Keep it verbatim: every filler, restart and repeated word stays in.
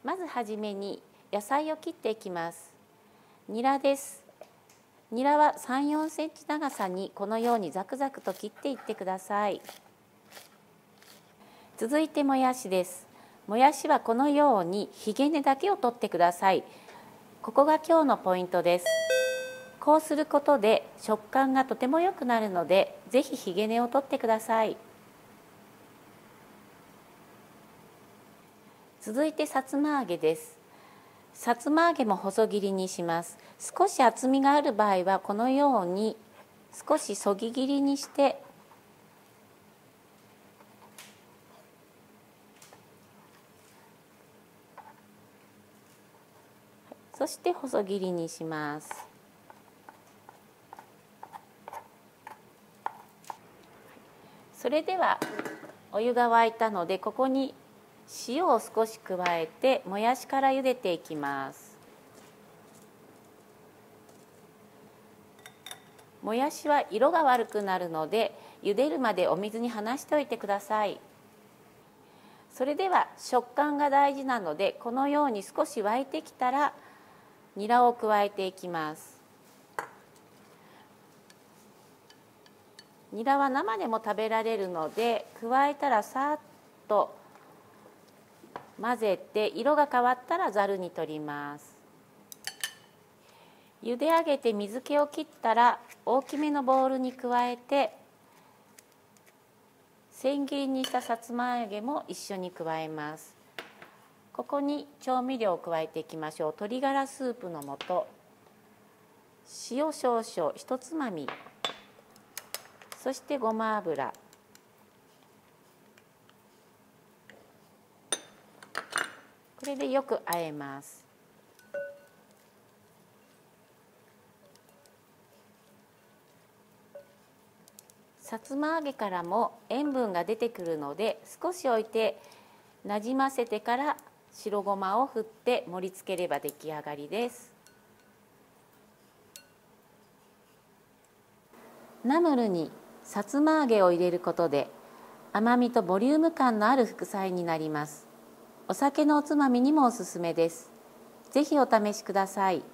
まずはじめに野菜を切っていきます。ニラです。ニラはさん、よんセンチ長さにこのようにザクザクと切っていってください。続いてもやしです。もやしはこのようにひげ根だけを取ってください。ここが今日のポイントです。こうすることで食感がとても良くなるので、ぜひひげ根を取ってください。続いてさつま揚げです。さつま揚げも細切りにします。少し厚みがある場合はこのように少しそぎ切りにしてそして細切りにします。それではお湯が沸いたので、ここに塩を少し加えてもやしから茹でていきます。もやしは色が悪くなるので、茹でるまでお水に離しておいてください。それでは食感が大事なので、このように少し沸いてきたらニラを加えていきます。ニラは生でも食べられるので、加えたらさっと混ぜて、色が変わったらざるに取ります。茹で上げて水気を切ったら大きめのボウルに加えて、千切りにしたさつま揚げも一緒に加えます。ここに調味料を加えていきましょう。鶏ガラスープの素、塩少々ひとつまみ、そしてごま油、これでよく和えます。さつま揚げからも塩分が出てくるので、少し置いてなじませてから白ごまを振って盛り付ければ出来上がりです。ナムルにさつま揚げを入れることで甘みとボリューム感のある副菜になります。お酒のおつまみにもおすすめです。ぜひお試しください。